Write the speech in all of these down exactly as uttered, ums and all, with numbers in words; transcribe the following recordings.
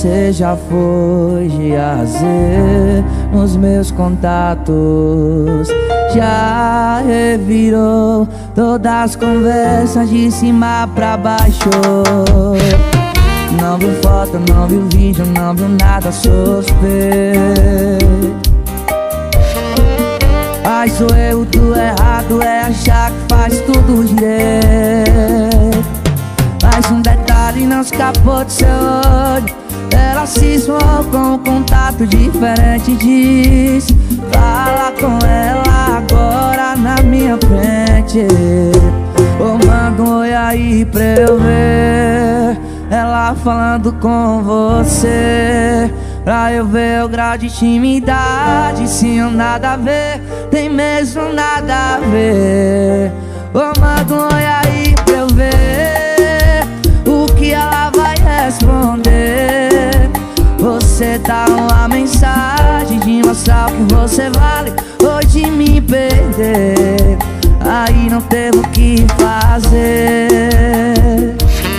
Você já foi de A a Z nos meus contatos, já revirou todas as conversas de cima pra baixo. Não viu foto, não viu vídeo, não viu nada suspeito. Mas o erro do errado é achar que faz tudo direito. Mas um detalhe não escapou do seu olho, ela cismou com um contato diferente. Diz, fala com ela agora na minha frente. Ou manda um oi aí pra eu ver ela falando com você, pra eu ver o grau de intimidade. Se eu nada a ver, tem mesmo nada a ver. Ou manda um oi aí pra eu ver o que ela vai responder. Você dá uma mensagem de mostrar o que você vale, ou de me perder. Aí não teve o que fazer.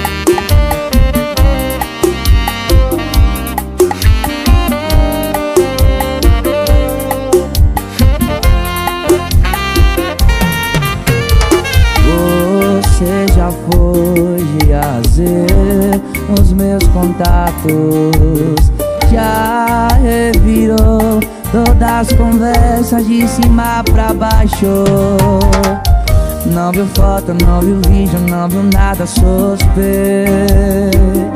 Você já foi de A a Z nos meus contatos, já revirou todas as conversas de cima pra baixo. Não viu foto, não viu vídeo, não viu nada suspeito.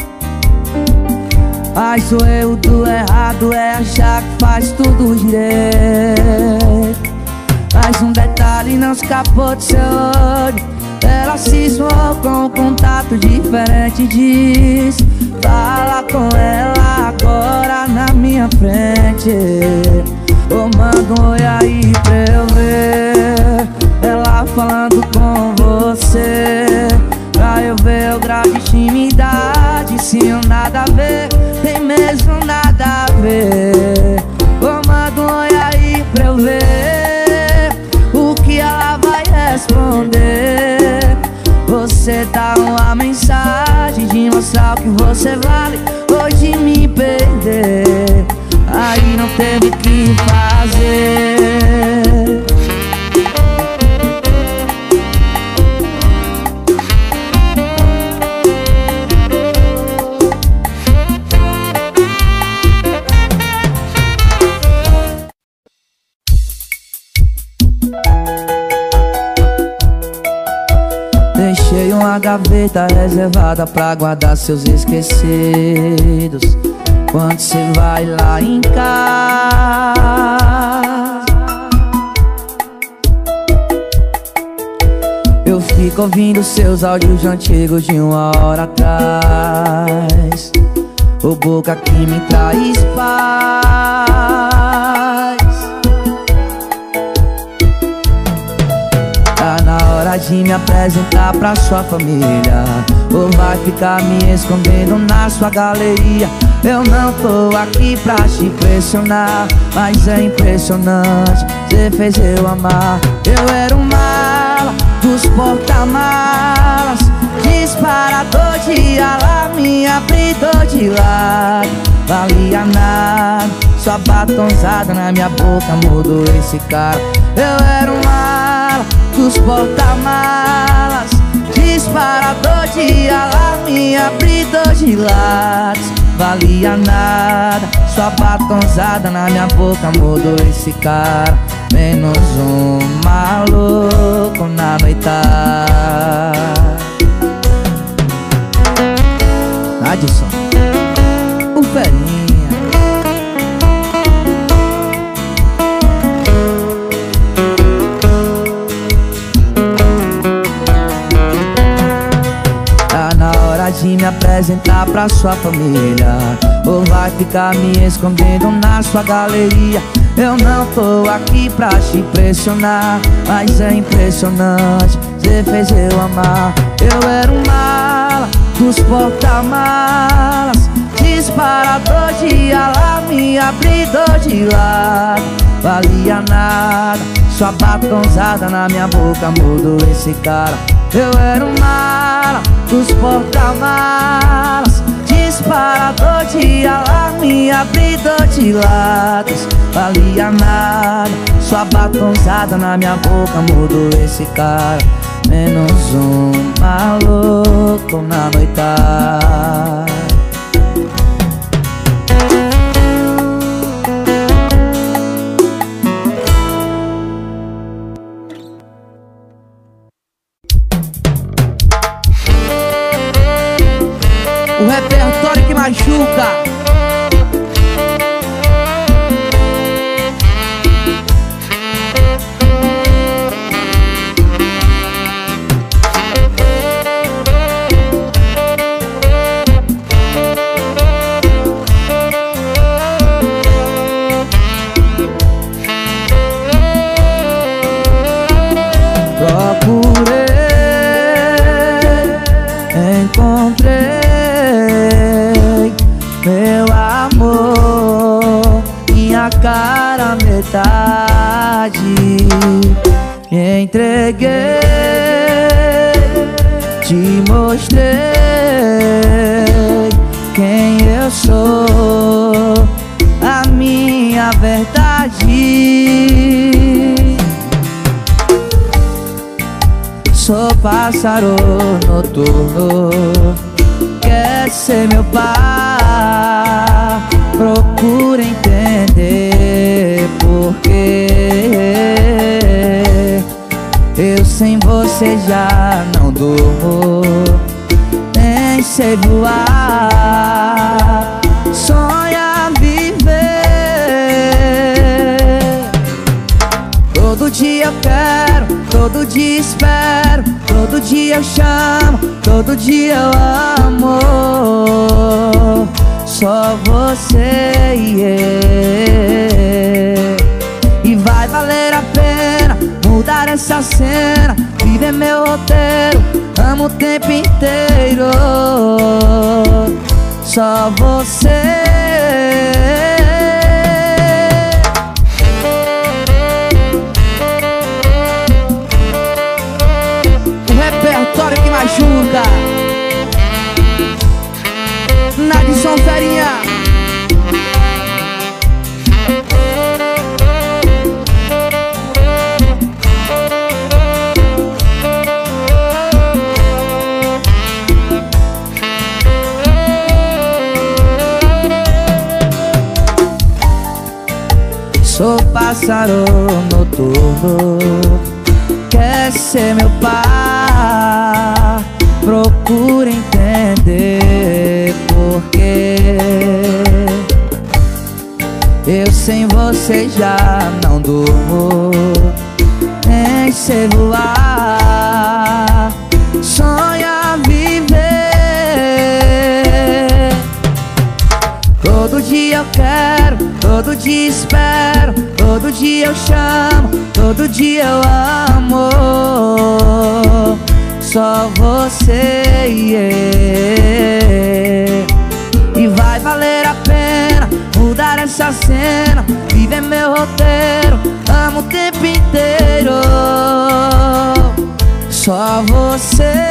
Mas o erro do errado é achar que faz tudo direito. Mas um detalhe não escapou do seu olho, ela cismou com um contato diferente. Diz, fala com ela agora na minha frente. Ou manda um oi aí pra eu ver ela falando com você, pra eu ver o grau de intimidade. Se eu nada a ver, tem mesmo nada a ver. Ou manda um oi aí pra eu ver o que ela vai responder. Você dá uma mensagem de mostrar o que você vale, ou de me perder. Aí não teve o que fazer. Deixei uma gaveta reservada pra guardar seus esquecidos. Quando cê vai lá em casa, eu fico ouvindo seus áudios antigos de uma hora atrás. O boca que me traz paz. Tá na hora de me apresentar pra sua família, ou vai ficar me escondendo na sua galeria? Eu não tô aqui pra te impressionar, mas é impressionante, cê fez eu amar. Eu era um mala dos porta-malas, disparador de alarme, abridor de lado. Valia nada, sua batonzada na minha boca mudou esse cara. Eu era um mala dos porta-malas, disparador de alarme, abridor de lados. Valia nada, sua batonzada na minha boca mudou esse cara. Menos um maluco na noitada. Adson, o Ferinha. De me apresentar pra sua família, ou vai ficar me escondendo na sua galeria? Eu não tô aqui pra te impressionar, mas é impressionante, cê fez eu amar. Eu era um mala dos porta-malas, disparador de alarme, abridor de lado. Valia nada, sua batonzada na minha boca mudou esse cara. Eu era um mala dos porta-malas, disparador de alarme, abridor de latas, valia nada. Sua batonzada na minha boca mudou esse cara. Menos um maluco na noitada. O repertório que machuca. Procurei, encontrei meu amor, minha cara metade. Me entreguei, te mostrei quem eu sou, a minha verdade. Sou pássaro noturno, quer ser meu par. Procura entender porquê eu sem você já não durmo, nem sei voar. Sonha viver. Todo dia eu quero, todo dia espero, todo dia eu chamo, todo dia eu amo. Só você e eu. E vai valer a pena mudar essa cena, viver meu roteiro, amo o tempo inteiro. Só você. Repertório que machuca. Nadson Ferinha. Sou pássaro noturno, quer ser meu par. Procura entender porquê eu sem você já não durmo, nem sei voar. Sonha viver. Todo dia eu quero, todo dia espero, todo dia eu chamo, todo dia eu amo. Só você e eu. E vai valer a pena mudar essa cena, viver meu roteiro, amo o tempo inteiro. Só você.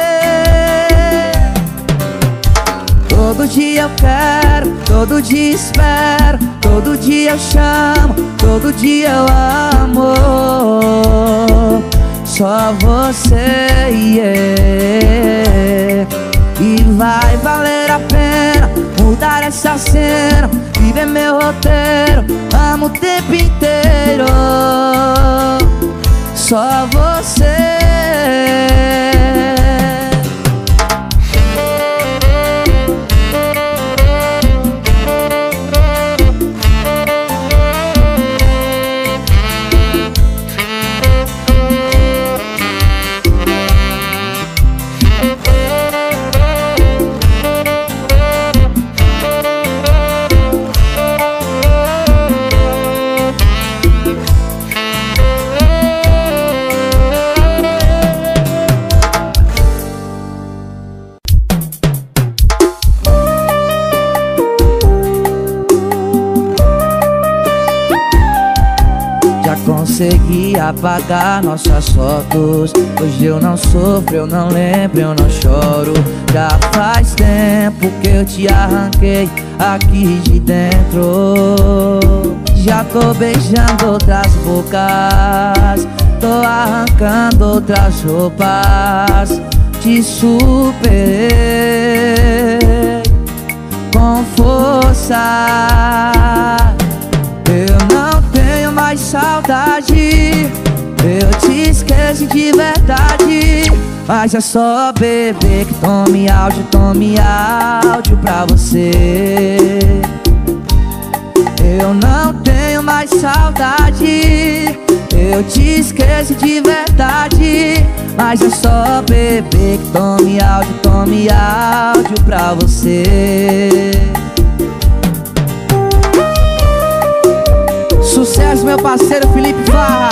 Todo dia eu quero, todo dia espero, todo dia eu chamo, todo dia eu amo. Só você e eu. E vai valer a pena mudar essa cena, viver meu roteiro, amo o tempo inteiro. Só você. consegui apagar nossas fotos. Hoje eu não sofro, eu não lembro, eu não choro. Já faz tempo que eu te arranquei aqui de dentro. Já tô beijando outras bocas, tô arrancando outras roupas. Te superei com força. Eu não tenho mais saudade, eu te esqueci de verdade. Mas é só bebê que tome áudio, tome áudio pra você. Eu não tenho mais saudade, eu te esqueci de verdade. Mas é só bebê que tome áudio, tome áudio pra você. Sucesso, meu parceiro Felipe Farra.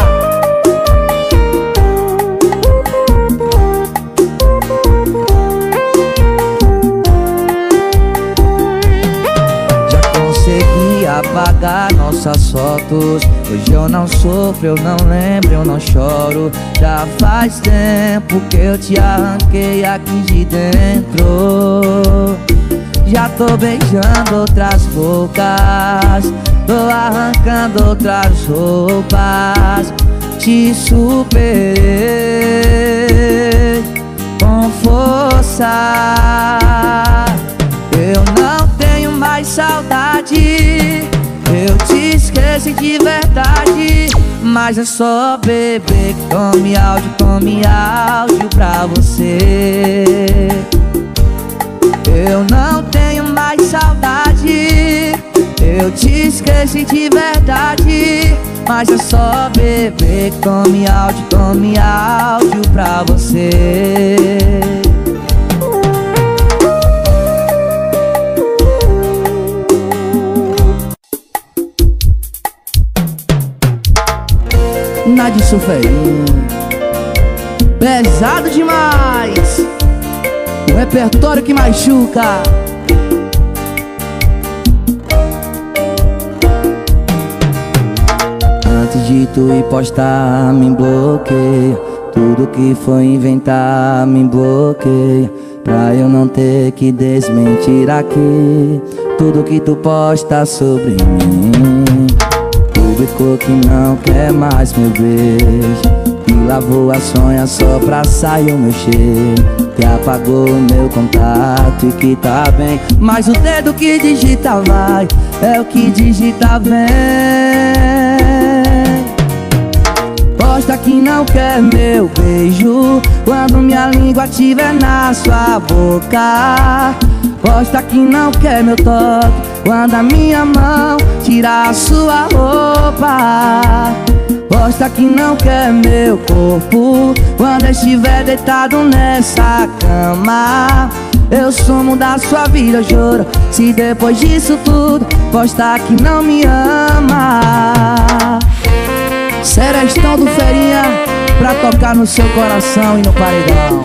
Já consegui apagar nossas fotos. Hoje eu não sofro, eu não lembro, eu não choro. Já faz tempo que eu te arranquei aqui de dentro. Já tô beijando outras bocas, tô arrancando outras roupas. Te superei com força. Eu não tenho mais saudade, eu te esqueci de verdade. Mas é só bebê que tome áudio, tome áudio pra você. Eu não tenho mais saudade, eu te esqueci de verdade. Mas é só bebê que tome áudio, tome áudio pra você. Nadisson Ferinho, pesado demais, o repertório que machuca. Antes de tu ir postar, me bloqueia. Tudo que foi inventar, me bloqueia. Pra eu não ter que desmentir aqui tudo que tu posta sobre mim. Publicou que não quer mais meu beijo, que lavou a sonha só pra sair o meu cheiro, que apagou o meu contato e que tá bem. Mas o dedo que digita vai, é o que digita vem. Posta que não quer meu beijo quando minha língua tiver na sua boca. Posta que não quer meu toque quando a minha mão tirar a sua roupa. Posta que não quer meu corpo quando eu estiver deitado nessa cama. Eu sumo da sua vida, eu juro. Se depois disso tudo posta que não me ama. Serestão do Ferinha pra tocar no seu coração e no paredão.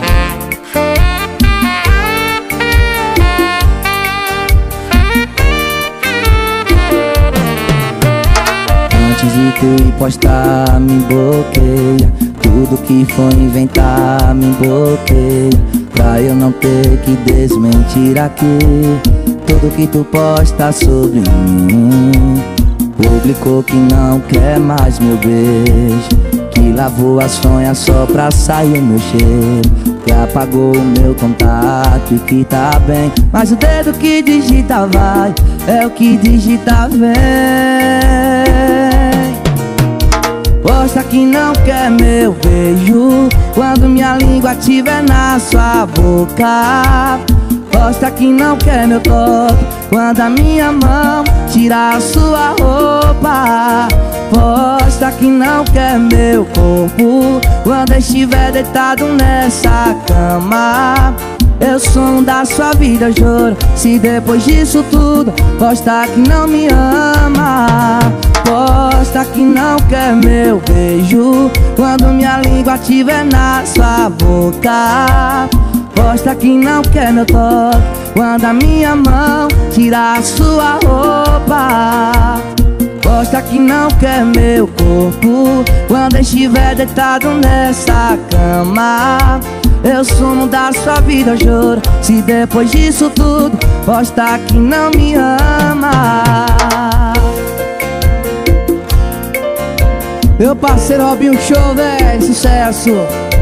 Antes de tu ir postar, me bloqueia. Tudo que for inventar, me bloqueia. Pra eu não ter que desmentir aqui tudo que tu posta sobre mim. Publicou que não quer mais meu beijo, que lavou a sonha só pra sair o meu cheiro, que apagou o meu contato e que tá bem. Mas o dedo que digita vai, é o que digita vem. Posta que não quer meu beijo quando minha língua tiver na sua boca. Posta que não quer meu toque quando a minha mão tirar a sua roupa. Posta que não quer meu corpo quando eu estiver deitado nessa cama. Eu sou um da sua vida, eu juro. Se depois disso tudo posta que não me ama. Posta que não quer meu beijo quando minha língua tiver na sua boca. Posta que não quer meu toque quando a minha mão tirar a sua roupa. Mostra que não quer meu corpo quando estiver deitado nessa cama. Eu sumo da sua vida, eu juro. Se depois disso tudo mostra que não me ama. Meu parceiro Robinho Show, véi, sucesso.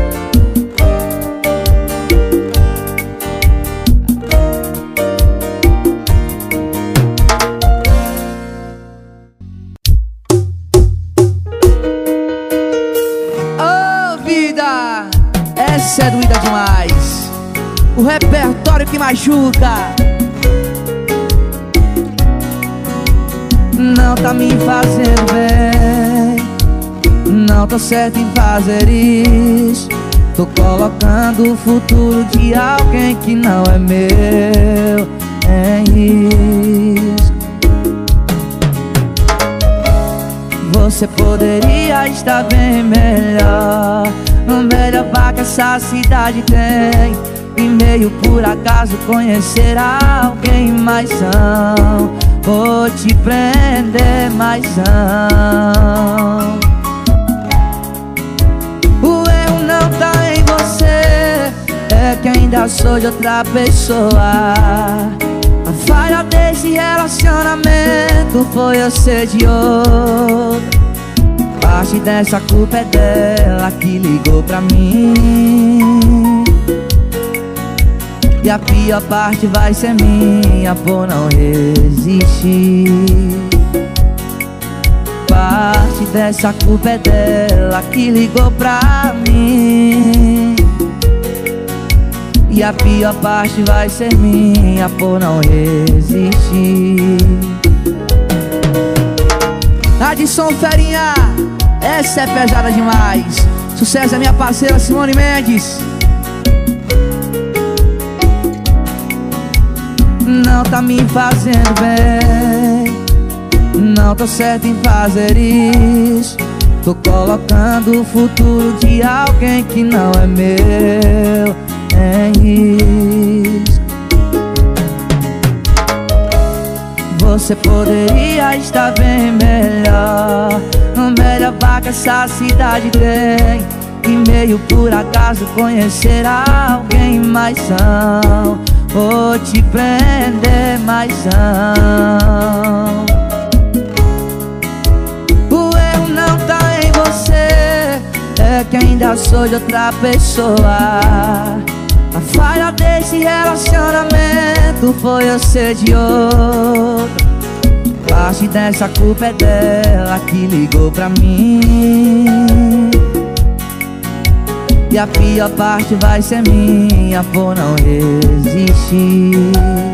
Essa é doída demais. O repertório que machuca. Não tá me fazendo bem. Não tô certo em fazer isso. Tô colocando o futuro de alguém que não é meu em risco. Você poderia estar bem melhor, melhor vaga que essa cidade tem. E meio por acaso conhecer alguém, mas não vou te prender, mas não. O erro não tá em você, é que ainda sou de outra pessoa. A falha desse relacionamento foi eu ser de outro. Parte dessa culpa é dela que ligou pra mim. E a pior parte vai ser minha por não resistir. Parte dessa culpa é dela que ligou pra mim. E a pior parte vai ser minha por não resistir. Adson Ferinha, essa é pesada demais. Sucesso é minha parceira Simone Mendes. Não tá me fazendo bem. Não tô certo em fazer isso. Tô colocando o futuro de alguém que não é meu em risco. Você poderia estar bem melhor, melhor vaga que essa cidade tem. E meio por acaso conhecer alguém, mas não vou te prender, mas não. O erro não tá em você, é que ainda sou de outra pessoa. A falha desse relacionamento foi eu ser de outro. Parte dessa culpa é dela que ligou pra mim. E a pior parte vai ser minha por não resistir.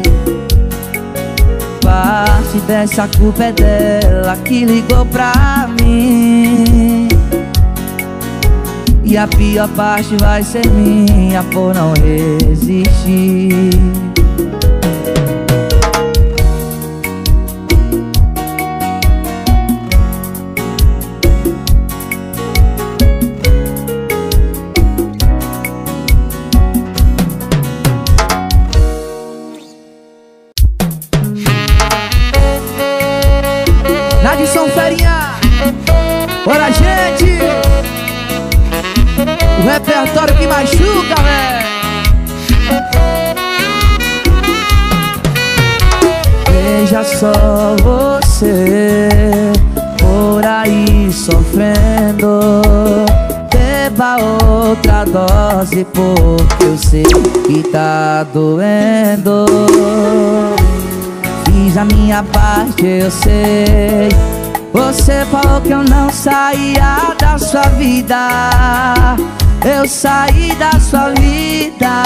Parte dessa culpa é dela que ligou pra mim. E a pior parte vai ser minha por não resistir. Adson Ferinha, bora gente. O repertório que machuca, véi. Veja só você por aí sofrendo. Beba outra dose porque eu sei que tá doendo. Fiz a minha parte, eu sei. Você falou que eu não saía da sua vida. Eu saí da sua vida.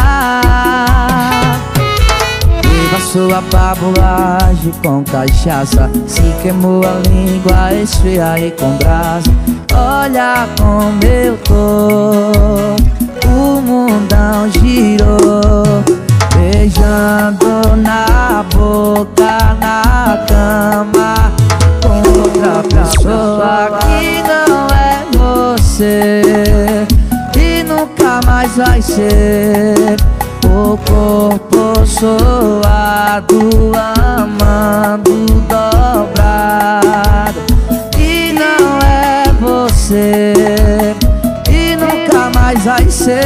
Viva sua babulagem com cachaça. Se queimou a língua, esfriei com brasa. Olha como eu tô, o mundão girou. Beijando na boca, na cama com outra pessoa que não é você e nunca mais vai ser. O corpo suado, amando dobrado. você.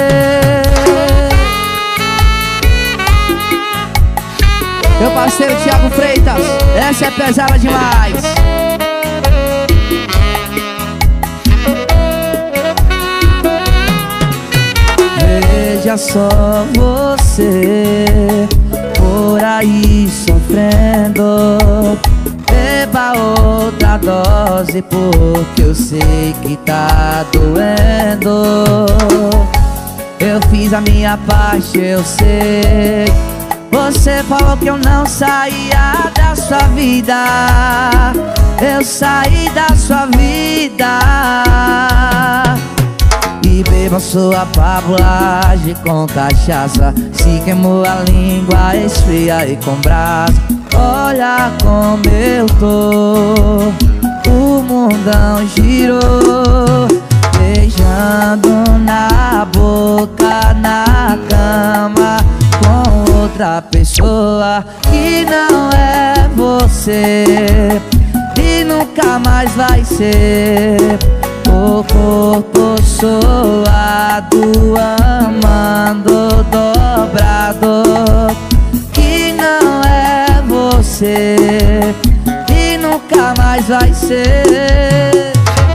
Meu parceiro Thiago Freitas, essa é pesada demais. Veja só você por aí sofrendo. Beba outra dose porque eu sei que tá doendo. Eu fiz a minha parte, eu sei. Você falou que eu não saía da sua vida. Eu saí da sua vida. E beba sua pavulagem com cachaça. Se queimou a língua, esfria e com brasa. Olha como eu tô, o mundão girou. Beijando na boca, na cama com outra pessoa que não é você e nunca mais vai ser. O corpo suado, amando dobrado, que não é você e nunca mais vai ser.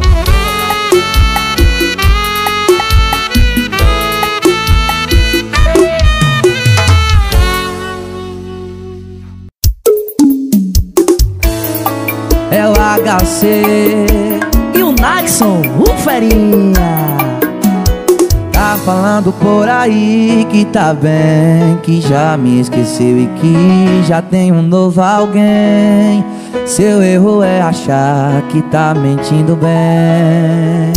É o H C e o Naxon, o ferinha. Tá falando por aí que tá bem, que já me esqueceu e que já tem um novo alguém. Seu erro é achar que tá mentindo bem.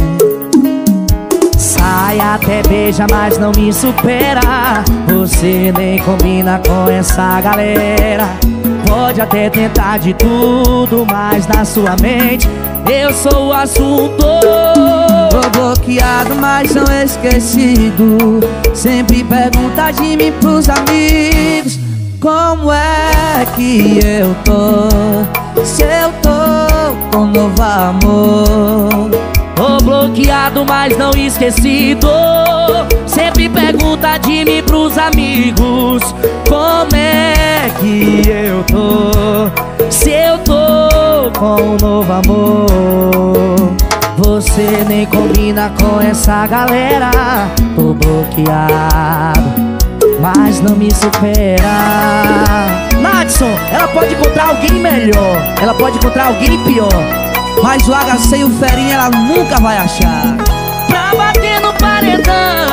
Sai até beija, mas não me supera. Você nem combina com essa galera. Pode até tentar de tudo, mas na sua mente eu sou o assunto. Tô bloqueado, mas não esquecido. Sempre pergunta de mim pros amigos: como é que eu tô, se eu tô com novo amor? Tô bloqueado, mas não esquecido. Sempre pergunta de mim pros amigos: como é que eu tô, se eu tô com um novo amor? Você nem combina com essa galera. Tô bloqueado, mas não me supera. Nadson, ela pode encontrar alguém melhor, ela pode encontrar alguém pior, mas o H C e o ferinha ela nunca vai achar. Pra bater no paredão.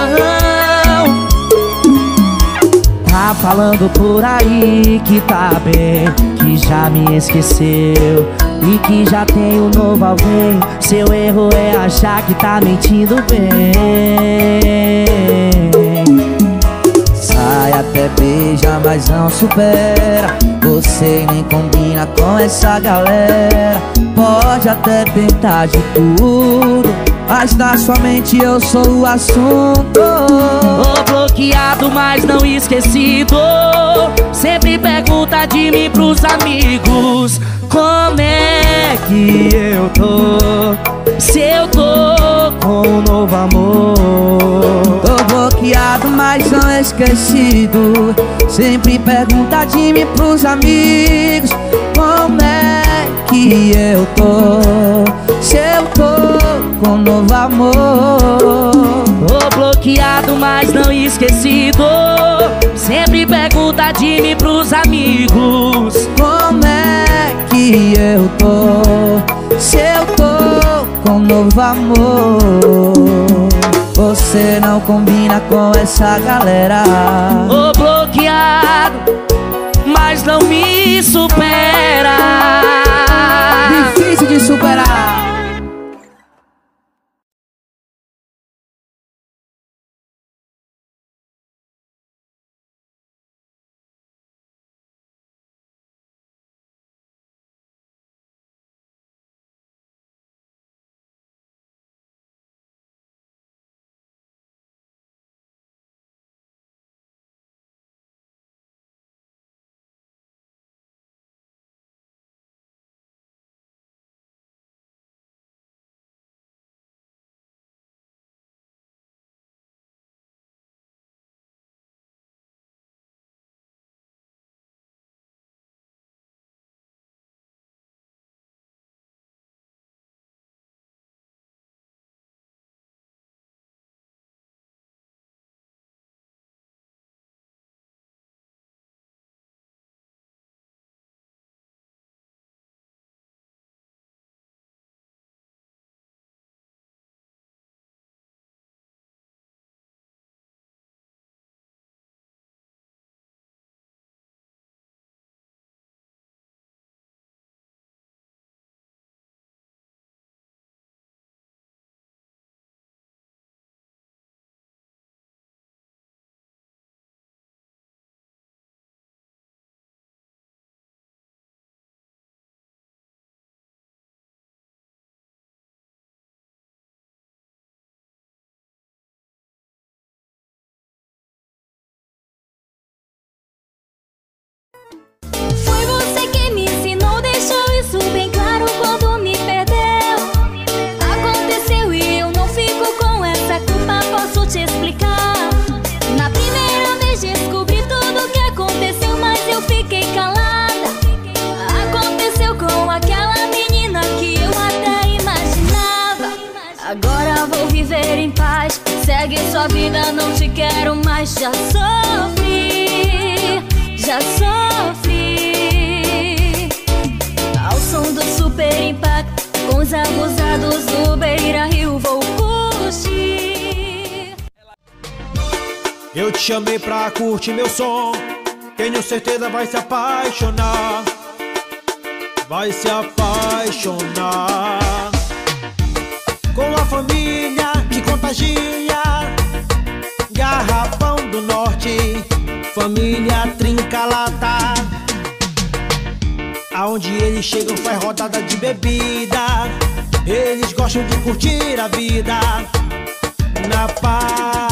Tá falando por aí que tá bem, que já me esqueceu e que já tem um novo alguém. Seu erro é achar que tá mentindo bem. Sai até beija, mas não supera. Você nem combina com essa galera. Pode até tentar de tudo, mas na sua mente eu sou o assunto. Tô bloqueado, mas não esquecido. Sempre pergunta de mim pros amigos: como é que eu tô, se eu tô com um novo amor? Tô bloqueado, mas não esquecido. Sempre pergunta de mim pros amigos: como é que eu tô, se eu tô com um novo amor? Tô bloqueado, mas não esquecido. Sempre pergunta de mim pros amigos: como é que eu tô, se eu tô com um novo amor? Você não combina com essa galera. Tô bloqueado, mas não me supera. Difícil de superar. mas já sofri, já sofri. Ao som do super impacto, com os abusados do Beira Rio vou curtir. Eu te chamei pra curtir meu som, tenho certeza vai se apaixonar, vai se apaixonar. Com a família que contagia, Garrafão do Norte, família Trinca-Lata. Aonde eles chegam faz rodada de bebida, eles gostam de curtir a vida na paz.